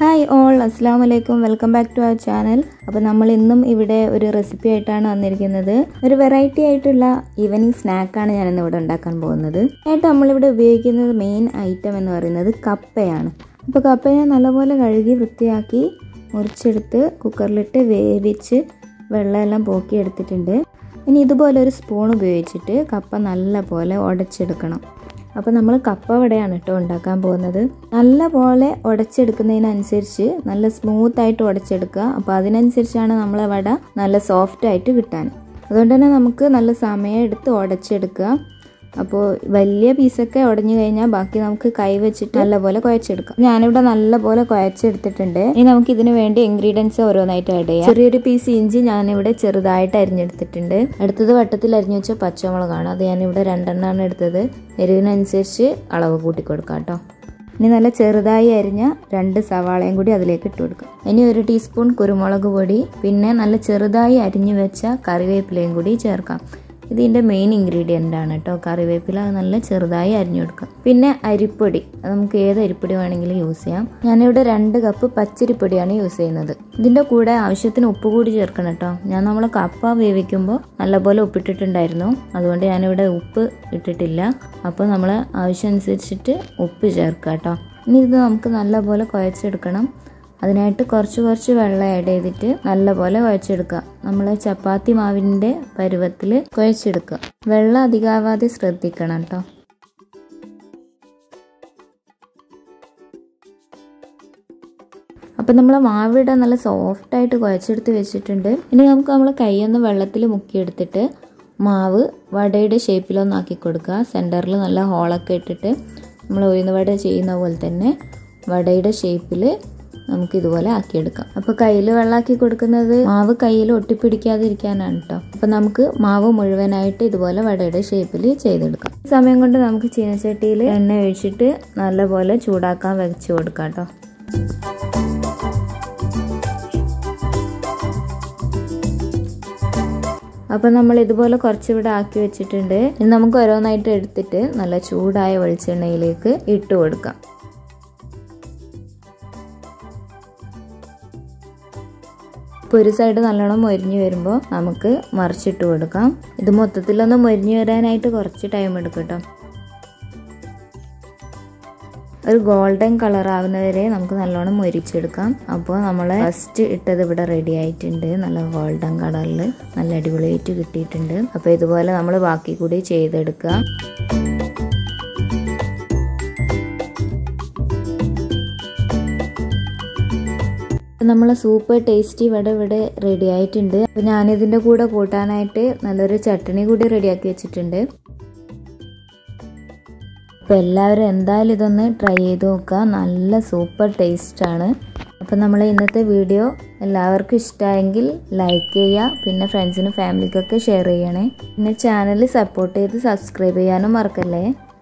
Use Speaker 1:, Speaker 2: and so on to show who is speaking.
Speaker 1: Hi all, അസ്സലാമു അലൈക്കും. Welcome back to our channel. അപ്പോൾ നമ്മൾ ഇന്നും ഇവിടെ ഒരു റെസിപ്പി ആയിട്ടാണ് വന്നിരിക്കുന്നത്. ഒരു വെറൈറ്റി ആയിട്ടുള്ള ഈവനിങ് സ്നാക്കാണ് ഞാനിന്ന് ഇവിടെ ഉണ്ടാക്കാൻ പോകുന്നത്. ആയിട്ട് നമ്മളിവിടെ ഉപയോഗിക്കുന്നത് മെയിൻ ഐറ്റം എന്ന് പറയുന്നത് കപ്പയാണ്. അപ്പോൾ കപ്പ ഞാൻ നല്ലപോലെ കഴുകി വൃത്തിയാക്കി മുറിച്ചെടുത്ത് കുക്കറിലിട്ട് വേവിച്ച് വെള്ളമെല്ലാം പോക്കി എടുത്തിട്ടുണ്ട്. ഇനി ഇതുപോലെ ഒരു സ്പൂൺ ഉപയോഗിച്ചിട്ട് കപ്പ നല്ലപോലെ ഉടച്ചെടുക്കണം. അപ്പോൾ നമ്മൾ കപ്പ വടയാണ് കേട്ടോ ഉണ്ടാക്കാൻ പോകുന്നത്. നല്ല പോലെ ഉടച്ചെടുക്കുന്നതിനനുസരിച്ച് നല്ല സ്മൂത്തായിട്ട് ഉടച്ചെടുക്കുക. അപ്പോൾ അതിനനുസരിച്ചാണ് നമ്മളെ വട നല്ല സോഫ്റ്റ് ആയിട്ട് കിട്ടാൻ. അതുകൊണ്ട് തന്നെ നമുക്ക് നല്ല സമയം എടുത്ത് ഉടച്ചെടുക്കുക. അപ്പോൾ വലിയ പീസൊക്കെ ഉടഞ്ഞു കഴിഞ്ഞാൽ ബാക്കി നമുക്ക് കൈ വെച്ചിട്ട് നല്ലപോലെ കുഴച്ചെടുക്കാം. ഞാനിവിടെ നല്ലപോലെ കുഴച്ചെടുത്തിട്ടുണ്ട്. ഇനി നമുക്ക് ഇതിന് വേണ്ടി ഇൻഗ്രീഡിയൻസ് ഓരോന്നായിട്ട് ആഡ് ചെയ്യാം. ചെറിയൊരു പീസ് ഇഞ്ചി ഞാനിവിടെ ചെറുതായിട്ട് അരിഞ്ഞെടുത്തിട്ടുണ്ട്. അടുത്തത് വട്ടത്തിൽ അരിഞ്ഞു വെച്ച പച്ചമുളകാണ്. അത് ഞാനിവിടെ 2 എണ്ണമാണ് എടുത്തത്. എരിവിനനുസരിച്ച് അളവ് കൂട്ടി കൊടുക്കാം കേട്ടോ. ഇനി നല്ല ചെറുതായി അരിഞ്ഞ 2 സവാളയും കൂടി അതിലേക്ക് ഇട്ട് കൊടുക്കാം. ഇനി 1 ടീസ്പൂൺ കുരുമുളക് പൊടി, പിന്നെ നല്ല ചെറുതായി അരിഞ്ഞു വെച്ച കറിവേപ്പിലയും കൂടി ചേർക്കാം. ഇതിൻ്റെ മെയിൻ ഇൻഗ്രീഡിയൻ്റ് ആണ് കേട്ടോ കറിവേപ്പില. നല്ല ചെറുതായി അരിഞ്ഞു കൊടുക്കാം. പിന്നെ അരിപ്പൊടി, നമുക്ക് ഏത് അരിപ്പൊടി വേണമെങ്കിലും യൂസ് ചെയ്യാം. ഞാനിവിടെ 2 കപ്പ് പച്ചരിപ്പൊടിയാണ് യൂസ് ചെയ്യുന്നത്. ഇതിൻ്റെ കൂടെ ആവശ്യത്തിന് ഉപ്പ് കൂടി ചേർക്കണം കേട്ടോ. നമ്മൾ കപ്പ വേവിക്കുമ്പോൾ നല്ലപോലെ ഉപ്പിട്ടിട്ടുണ്ടായിരുന്നു, അതുകൊണ്ട് ഞാനിവിടെ ഉപ്പ് ഇട്ടിട്ടില്ല. അപ്പോൾ നമ്മൾ ആവശ്യമനുസരിച്ചിട്ട് ഉപ്പ് ചേർക്കുക കേട്ടോ. ഇനി ഇത് നമുക്ക് നല്ലപോലെ കുഴച്ചെടുക്കണം. അതിനായിട്ട് കുറച്ച് വെള്ളം ആഡ് ചെയ്തിട്ട് നല്ലപോലെ കുഴച്ചെടുക്കുക. നമ്മൾ ചപ്പാത്തി മാവിൻ്റെ പരുവത്തിൽ കുഴച്ചെടുക്കുക. വെള്ളം അധികമാവാതെ ശ്രദ്ധിക്കണം കേട്ടോ. അപ്പം നമ്മൾ മാവിട നല്ല സോഫ്റ്റായിട്ട് കുഴച്ചെടുത്ത് വെച്ചിട്ടുണ്ട്. ഇനി നമുക്ക് നമ്മൾ കൈയൊന്ന് വെള്ളത്തിൽ മുക്കിയെടുത്തിട്ട് മാവ് വടയുടെ ഷേപ്പിലൊന്നാക്കി കൊടുക്കുക. സെൻറ്ററിൽ നല്ല ഹോളൊക്കെ ഇട്ടിട്ട് നമ്മൾ ഉഴുന്ന് വട ചെയ്യുന്ന പോലെ തന്നെ വടയുടെ ഷേപ്പിൽ നമുക്ക് ഇതുപോലെ ആക്കിയെടുക്കാം. അപ്പോൾ കയ്യിൽ വെള്ളമാക്കി കൊടുക്കുന്നത് മാവ് കയ്യിൽ ഒട്ടിപ്പിടിക്കാതിരിക്കാനാണ് കേട്ടോ. അപ്പോൾ നമുക്ക് മാവ് മുഴുവനായിട്ട് ഇതുപോലെ വടയുടെ ഷേപ്പിൽ ചെയ്തെടുക്കാം. ഈ സമയം കൊണ്ട് നമുക്ക് ചീനച്ചട്ടിയിൽ എണ്ണ ഒഴിച്ചിട്ട് നല്ലപോലെ ചൂടാക്കാൻ വെച്ച് കൊടുക്കാം കേട്ടോ. അപ്പോൾ നമ്മൾ ഇതുപോലെ കുറച്ചിവിടെ ആക്കി വെച്ചിട്ടുണ്ട്. ഇനി നമുക്ക് ഓരോന്നായിട്ട് എടുത്തിട്ട് നല്ല ചൂടായ വെളിച്ചെണ്ണയിലേക്ക് ഇട്ട് കൊടുക്കാം. ഒരു സൈഡ് നല്ലോണം മൊരിഞ്ഞ് വരുമ്പോൾ നമുക്ക് മറിച്ചിട്ട് കൊടുക്കാം. ഇത് മൊത്തത്തിലൊന്ന് മൊരിഞ്ഞ് വരാനായിട്ട് കുറച്ച് ടൈം എടുക്കും കേട്ടോ. ഒരു ഗോൾഡൻ കളർ ആവുന്നവരെ നമുക്ക് നല്ലോണം മൊരിച്ചെടുക്കാം. അപ്പോൾ നമ്മൾ ഫസ്റ്റ് ഇട്ടത് ഇവിടെ റെഡി ആയിട്ടുണ്ട്. നല്ല ഗോൾഡൻ കളറിൽ നല്ല അടിപൊളിയായിട്ട് കിട്ടിയിട്ടുണ്ട്. അപ്പോൾ ഇതുപോലെ നമ്മൾ ബാക്കി കൂടി ചെയ്തെടുക്കുക. നമ്മളെ സൂപ്പർ ടേസ്റ്റി വട ഇവിടെ റെഡി ആയിട്ടുണ്ട്. അപ്പോൾ ഞാനിതിൻ്റെ കൂടെ കൂട്ടാനായിട്ട് നല്ലൊരു ചട്ടണി കൂടി റെഡിയാക്കി വെച്ചിട്ടുണ്ട്. അപ്പോൾ എല്ലാവരും എന്തായാലും ഇതൊന്ന് ട്രൈ ചെയ്ത് നോക്കുക. നല്ല സൂപ്പർ ടേസ്റ്റാണ്. അപ്പോൾ നമ്മളെ ഇന്നത്തെ വീഡിയോ എല്ലാവർക്കും ഇഷ്ടമായെങ്കിൽ ലൈക്ക് ചെയ്യുക. പിന്നെ ഫ്രണ്ട്സിനും ഫാമിലിക്കൊക്കെ ഷെയർ ചെയ്യണേ. പിന്നെ ചാനൽ സപ്പോർട്ട് ചെയ്ത് സബ്സ്ക്രൈബ് ചെയ്യാനും മറക്കല്ലേ.